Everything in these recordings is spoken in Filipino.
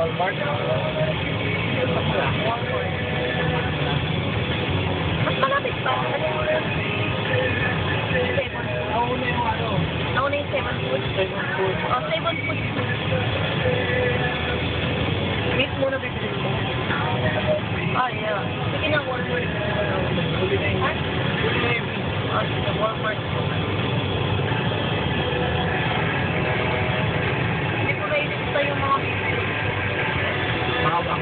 Walmart. Mas malapit pa. Nauna yung ano. Nauna yung 7 food. 7 food. Oh, 7 food. Wait muna bibili ko. Ah, yeah. Sige na, Walmart. Huli na yun. Huli na yun. Ah, sige, Walmart. Hindi ko nailista yung mga bibili. Mabang.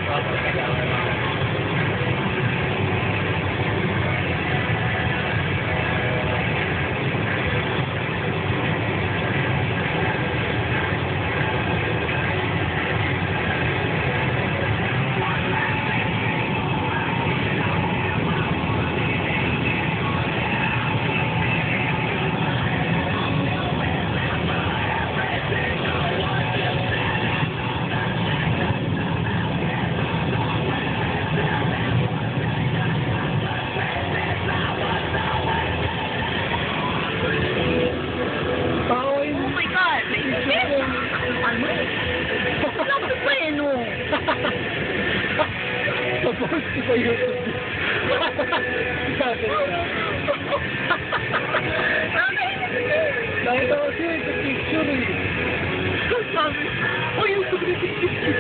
Post ko sa YouTube. Dahil ako siya sa picture eh. Sabi, oh, yung picture.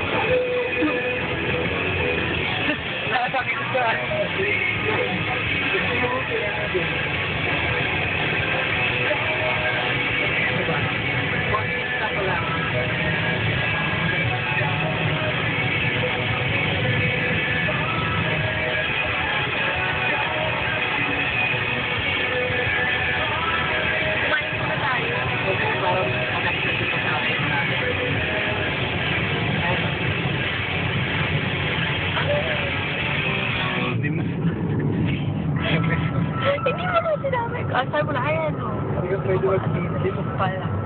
Sabi ko sa Hindi mo na sinabi. Ah, sabi mo na, ayan o. Hindi mo pwede mag-video pala.